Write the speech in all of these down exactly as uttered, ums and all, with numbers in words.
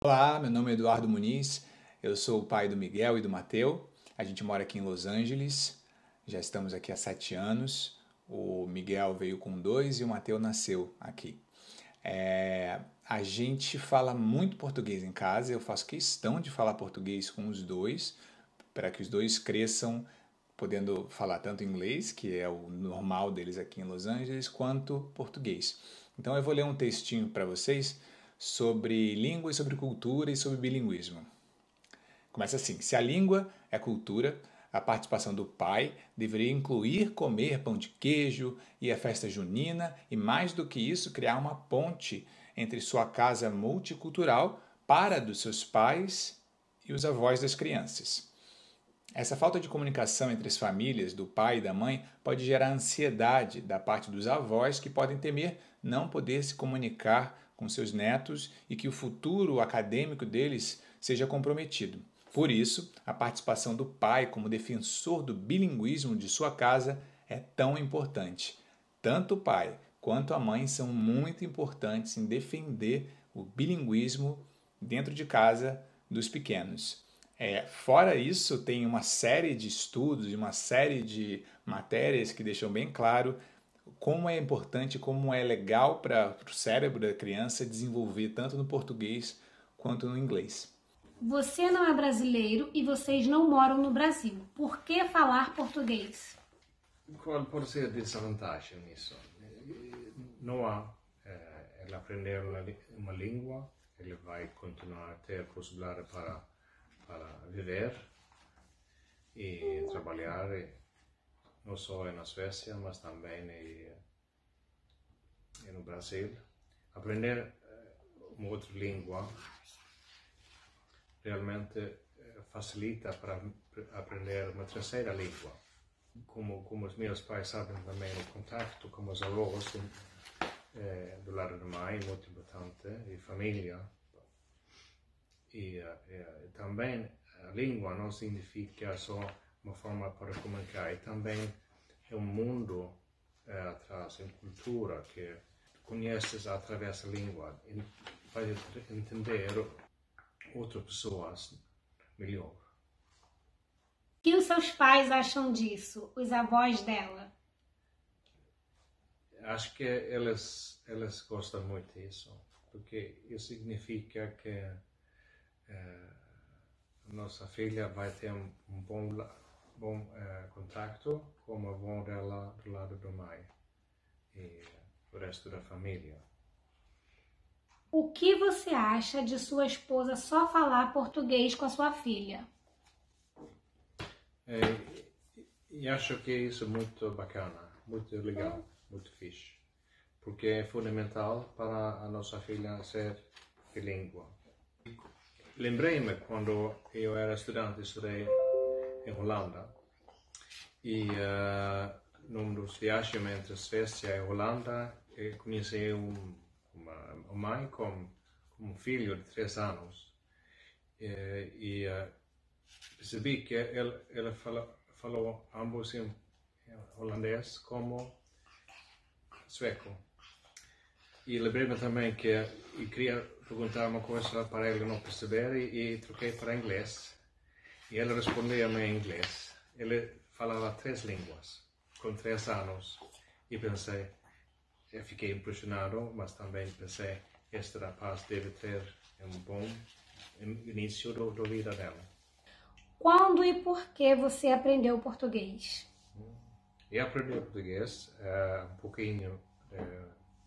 Olá, meu nome é Eduardo Muniz, eu sou o pai do Miguel e do Mateu. A gente mora aqui em Los Angeles, já estamos aqui há sete anos. O Miguel veio com dois e o Mateu nasceu aqui. É, a gente fala muito português em casa, eu faço questão de falar português com os dois, para que os dois cresçam podendo falar tanto inglês, que é o normal deles aqui em Los Angeles, quanto português. Então eu vou ler um textinho para vocês sobre língua e sobre cultura e sobre bilinguismo. Começa assim: se a língua é cultura, a participação do pai deveria incluir comer pão de queijo e a festa junina e, mais do que isso, criar uma ponte entre sua casa multicultural para a dos seus pais e os avós das crianças. Essa falta de comunicação entre as famílias, do pai e da mãe, pode gerar ansiedade da parte dos avós que podem temer não poder se comunicar com seus netos e que o futuro acadêmico deles seja comprometido. Por isso, a participação do pai como defensor do bilinguismo de sua casa é tão importante. Tanto o pai quanto a mãe são muito importantes em defender o bilinguismo dentro de casa dos pequenos. É, fora isso, tem uma série de estudos e uma série de matérias que deixam bem claro como é importante, como é legal para o cérebro da criança desenvolver tanto no português quanto no inglês. Você não é brasileiro e vocês não moram no Brasil. Por que falar português? Qual pode ser a desvantagem nisso? Não há. Eh, ele aprender uma língua, ele vai continuar a ter possibilidade para, para viver e trabalhar, não só na Suécia, mas também e, e no Brasil. Aprender uma outra língua realmente facilita para aprender uma terceira língua. Como, como os meus pais sabem também, o contato com os avós eh, do lado da mãe é muito importante, e família. E eh, também a língua não significa só uma forma para comunicar, e também é um mundo eh, atrás, uma cultura que conheces através da língua e vai entender outras pessoas melhor. O que os seus pais acham disso, os avós dela? Acho que eles, eles gostam muito disso, porque isso significa que eh, a nossa filha vai ter um, um bom, bom eh, contato com a avó dela do lado da mãe e o resto da família. O que você acha de sua esposa só falar português com a sua filha? E, e acho que isso é muito bacana, muito legal, muito fixe, porque é fundamental para a nossa filha ser bilíngue. Lembrei-me quando eu era estudante, estudei em Holanda, e uh, num dos viagens entre Suécia e Holanda, eu conheci um, uma, uma mãe com, com um filho de três anos, e, e uh, percebi que ela, ela falou, falou ambos em holandês como sueco. E lembrei-me também que eu queria perguntar uma coisa para ele não perceber e, e troquei para inglês. E ele respondeu-me em inglês. Ele falava três línguas, com três anos. E pensei, eu fiquei impressionado, mas também pensei, este rapaz deve ter um bom início da vida dela. Quando e por que você aprendeu português? Eu aprendi português uh, um pouquinho, uh,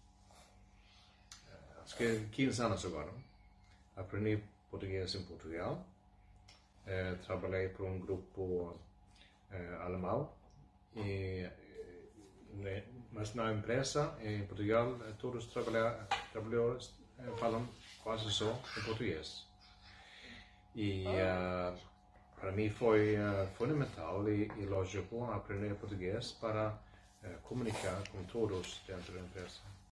acho que quinze anos agora. Aprendi português em Portugal. Uh, trabalhei para um grupo uh, alemão, e, uh, mas na empresa em Portugal todos os trabalhadores uh, falam quase só em português. E uh, para mim foi uh, fundamental e, e lógico aprender português para uh, comunicar com todos dentro da empresa.